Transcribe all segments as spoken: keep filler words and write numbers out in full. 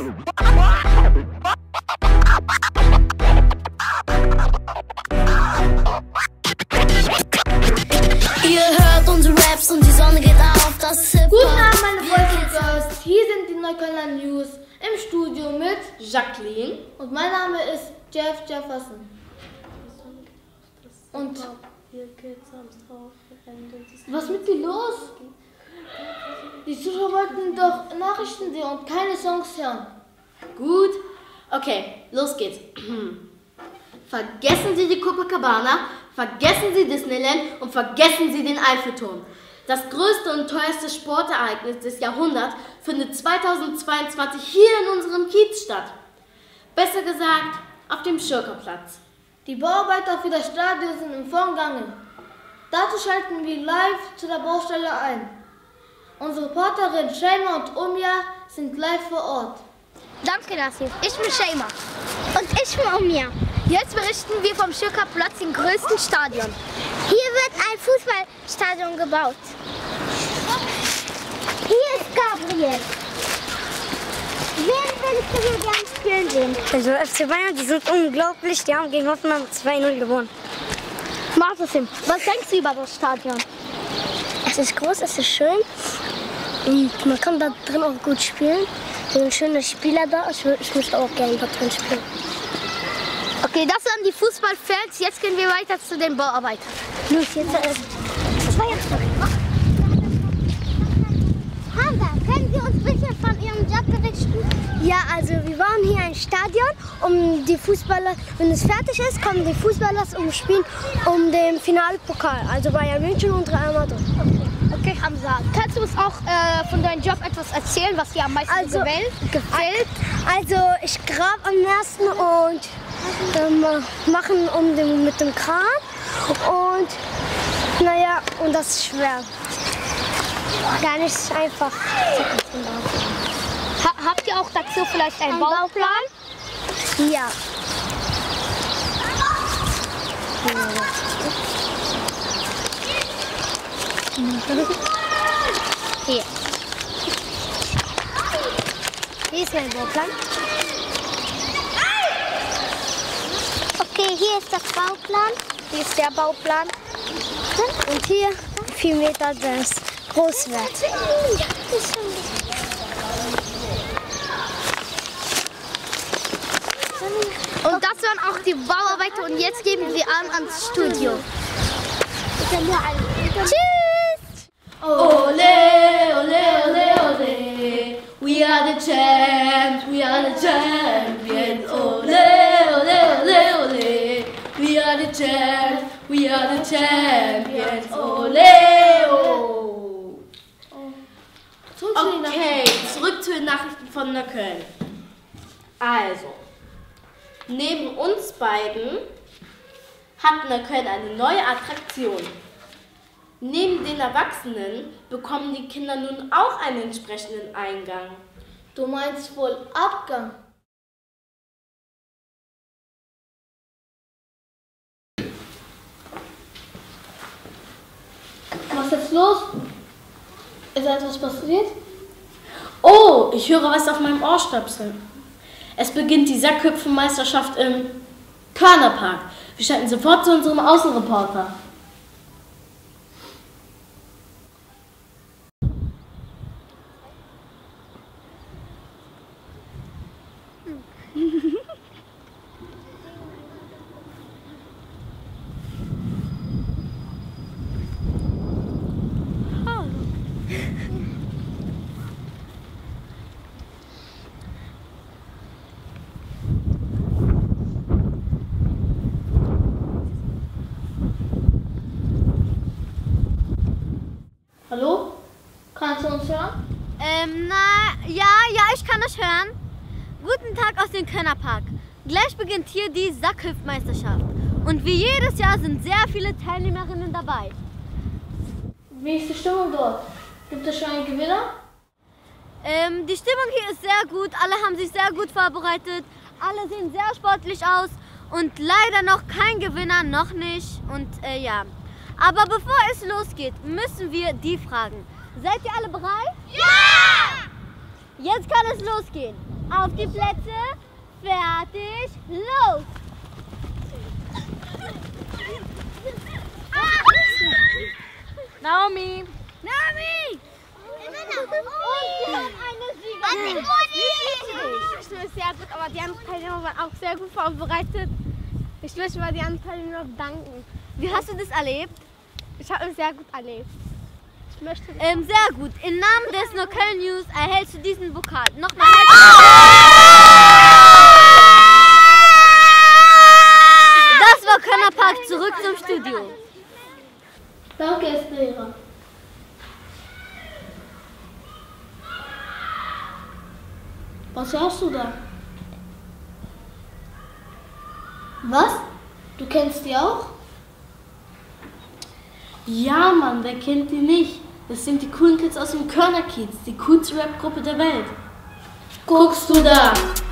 Ihr hört unsere Raps und die Sonne geht auf, das ist Hip-Hop. Guten Abend, meine Freunde und Girls. Hier sind die Neuköllner News im Studio mit Jacqueline. Und mein Name ist Jeff Jefferson. Und was ist mit dir los? Die Zuschauer wollten doch Nachrichten sehen und keine Songs hören. Gut. Okay, los geht's. Vergessen Sie die Copacabana, vergessen Sie Disneyland und vergessen Sie den Eiffelturm. Das größte und teuerste Sportereignis des Jahrhunderts findet zweitausendzweiundzwanzig hier in unserem Kiez statt. Besser gesagt, auf dem Schürkerplatz. Die Bauarbeiter für das Stadion sind im vollen Gange. Dazu schalten wir live zu der Baustelle ein. Unsere Reporterin Shema und Umja sind live vor Ort. Danke, Nassif. Ich bin Shema. Und ich bin Umja. Jetzt berichten wir vom Schürkerplatz, dem größten Stadion. Hier wird ein Fußballstadion gebaut. Hier ist Gabriel. Wen willst du hier gerne spielen sehen? Also F C Bayern, die sind unglaublich, die haben gegen Hoffenheim zwei null gewonnen. Martin, was denkst du über das Stadion? Es ist groß, es ist schön und man kann da drin auch gut spielen. Es sind schöne Spieler da, ich, ich möchte auch gerne da drin spielen. Okay, das waren die Fußballfans, jetzt gehen wir weiter zu den Bauarbeitern. Los, jetzt ist das war jetzt noch. Hamza, können Sie uns bitte von Ihrem Job berichten? Ja, also wir waren hier ein Stadion, um die Fußballer, wenn es fertig ist, kommen die Fußballer um Spielen um den Finalpokal, also Bayern München und Real Madrid. Okay, okay, Hamza, kannst du uns auch äh, von deinem Job etwas erzählen, was dir am meisten also, gefällt? gefällt? Also ich grabe am ersten und ähm, machen um den, mit dem Kran und naja, und das ist schwer. Gar nicht einfach. Ha, habt ihr auch dazu vielleicht einen Ein Bauplan? Bauplan? Ja. Hier. Hier ist mein Bauplan. Okay, hier ist das Bauplan. Hier ist der Bauplan. Und hier vier Meter das Großwert. Und das waren auch die Bauarbeiter und jetzt geben wir an ans Studio. Tschüss! Ole, ole, ole, ole. We are the champs, we are the champions. Ole, ole, ole, ole. We are the champs, we are the champions. Ole, oh. Okay, zurück zu den Nachrichten von Neukölln. Also, neben uns beiden hat Neukölln eine neue Attraktion. Neben den Erwachsenen bekommen die Kinder nun auch einen entsprechenden Eingang. Du meinst wohl Abgang? Was ist jetzt los? Ist etwas passiert? Oh, ich höre was auf meinem Ohrstöpsel. Es beginnt die Sackhüpfenmeisterschaft im Körnerpark. Wir schalten sofort zu unserem Außenreporter. Hallo? Kannst du uns hören? Ähm, na, ja, ja, ich kann euch hören. Guten Tag aus dem Körnerpark. Gleich beginnt hier die Sackhüpfmeisterschaft. Und wie jedes Jahr sind sehr viele Teilnehmerinnen dabei. Wie ist die Stimmung dort? Gibt es schon einen Gewinner? Ähm, die Stimmung hier ist sehr gut. Alle haben sich sehr gut vorbereitet. Alle sehen sehr sportlich aus. Und leider noch kein Gewinner, noch nicht. Und äh, ja. Aber bevor es losgeht, müssen wir die fragen. Seid ihr alle bereit? Ja! Jetzt kann es losgehen. Auf die Plätze, fertig, los! Naomi! Naomi! Und wir haben eine Siegerin. Ich finde es sehr gut, aber die anderen Teilnehmer waren auch sehr gut vorbereitet. Ich möchte mal die anderen Teilnehmer bedanken. Wie hast du das erlebt? Ich habe es sehr gut erlebt. Ich möchte Ähm, sehr gut. Im Namen des Neukölln News erhältst du diesen Pokal. Nochmal. Das war Kölner Park. Zurück zum Studio. Danke, Estera. Was hörst du da? Was? Du kennst die auch? Ja, Mann, wer kennt die nicht? Das sind die coolen Kids aus dem Kölner Kiez, die coolste Rap-Gruppe der Welt. Guckst du da?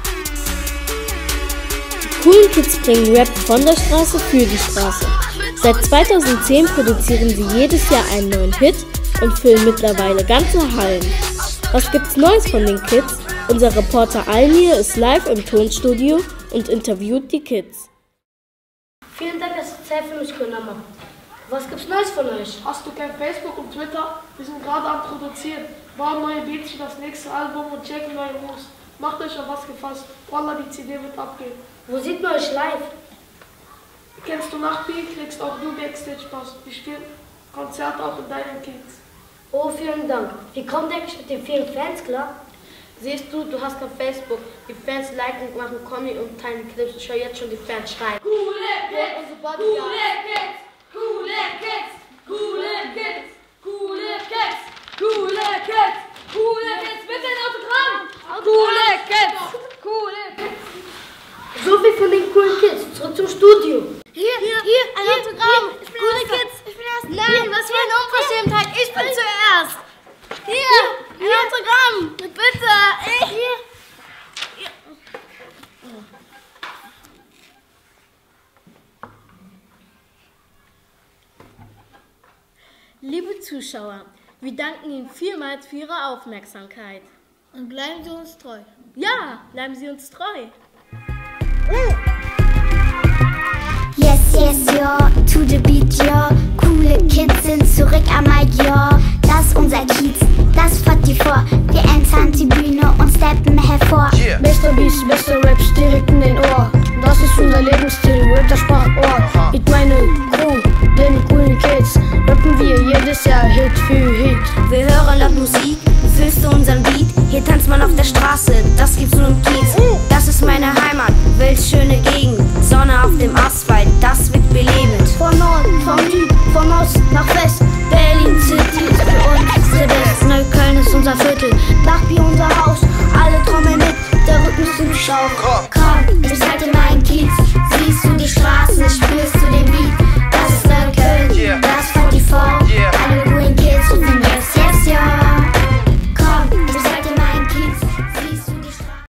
Die coolen Kids bringen Rap von der Straße für die Straße. Seit zweitausendzehn produzieren sie jedes Jahr einen neuen Hit und füllen mittlerweile ganze Hallen. Was gibt's Neues von den Kids? Unser Reporter Almir ist live im Tonstudio und interviewt die Kids. Vielen Dank, dass ihr Zeit für mich genommen habt. Was gibt's Neues von euch? Hast du kein Facebook und Twitter? Wir sind gerade am Produzieren. Bauen neue Beats für das nächste Album und checken neue Moves. Macht euch auf was gefasst. Wallah, die C D wird abgehen. Wo sieht man euch live? Kennst du Nachtbeat, kriegst auch du Backstage-Pass. Wir spielen Konzerte auch in deinen Kids. Oh, vielen Dank. Wie kommt ihr eigentlich mit den vielen Fans klar? Siehst du, du hast kein Facebook. Die Fans liken und machen Kommi und teilen Clips. Ich höre jetzt schon die Fans schreien. Coole Kids, coole Kids, coole Kids, coole Kids, coole Kids, coole Kids, coole Kids, bitte ein Autogramm! Coole Kids, coole Kids. So viel von den coolen Kids. Zurück zum Studio. Hier, hier, hier, ein Autogramm. Coole Kids. Ich bin erst. Nein, was für eine Unverschämtheit. Ich bin zuerst. Hier, ein Autogramm. Bitte. Ich. Hier. Liebe Zuschauer, wir danken Ihnen vielmals für Ihre Aufmerksamkeit. Und bleiben Sie uns treu. Ja, bleiben Sie uns treu. Yes, yes, ja, to the beat, ja. Coole Kids sind zurück am Mic, ja. Das ist unser Kiez, das fährt die vor. Wir entern die Bühne und steppen hervor. Yeah. Bester Beats, bester Raps direkt in den Ohr. Das ist unser Lebensstil, Rap der Sprachrohr. Mit meiner Crew, den coolen Kids, rappen wir jedes Jahr Hit für Hit. Wir hören laut Musik, fühlst du unseren Beat? Hier tanzt man auf der Straße, das gibt's nur im Kiez. Das ist meine Heimat, wildschöne Gegend. Sonne auf dem Asphalt, das wird belebend. Von Norden, vom Süd, von Ost nach West. Berlin City ist für uns the best. Neukölln ist unser Viertel, Dachbier unser Haus. Alle trommeln mit, der Rücken ist im Schauch. Komm, ich halte meinen Kiez. Siehst du die Straßen, spürst du den Beat.